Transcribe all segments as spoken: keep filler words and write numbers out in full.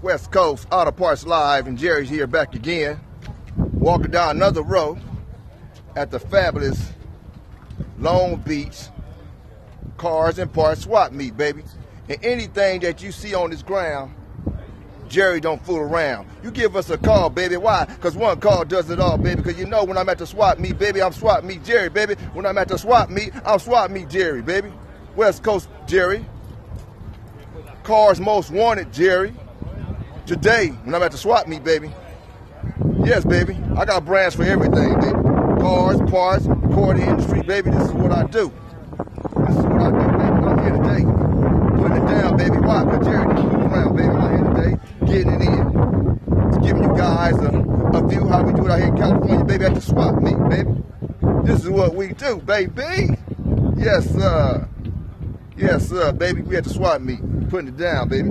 West Coast Auto Parts Live, and Gerry's here back again, walking down another row at the fabulous Long Beach Cars and Parts Swap Meet, baby. And anything that you see on this ground, Gerry don't fool around. You give us a call, baby. Why? Because one call does it all, baby. Because you know when I'm at the swap meet, baby, I'm swap meet Gerry, baby. When I'm at the swap meet, I'm swap meet Gerry, baby. West Coast Gerry. Cars Most Wanted Gerry. Today, when I'm at the swap meet, baby. Yes, baby. I got brands for everything, baby. Cars, parts, recording industry, baby. This is what I do. This is what I do, baby. I'm here today. Putting it down, baby. Why? Because Gerry don't fool around, baby. I'm here today. Getting it in. Just giving you guys a, a view how we do it out here in California, baby, at the swap meet, baby. This is what we do, baby. Yes, sir. Yes, sir, baby. We at the swap meet. Putting it down, baby.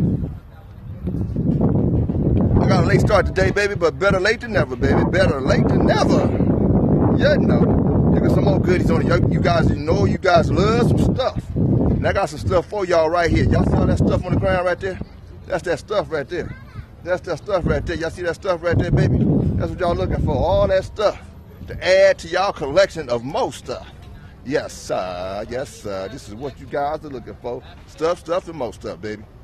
I got a late start today, baby, but better late than never, baby. Better late than never. Yeah, no. There got some more goodies on it. You guys, you know, you guys love some stuff. And I got some stuff for y'all right here. Y'all see all that stuff on the ground right there? That's that stuff right there. That's that stuff right there. Y'all see that stuff right there, baby? That's what y'all looking for. All that stuff to add to y'all collection of more stuff. Yes, sir. Yes, sir. This is what you guys are looking for. Stuff, stuff, and more stuff, baby.